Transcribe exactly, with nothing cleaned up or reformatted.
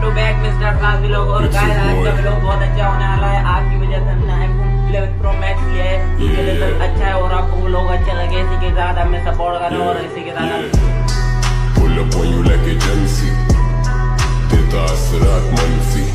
To back mister class vlog. और guys आज का व्लॉग बहुत अच्छा होने वाला है। आपकी वजह से हमने आईफोन इलेवन प्रो मैक्स लिया है, इसका रिजल्ट अच्छा है और आपको व्लॉग अच्छा लगे इसी के साथ हमें सपोर्ट करें और इसी के साथ pull up on you like agency देता असरात मनफी।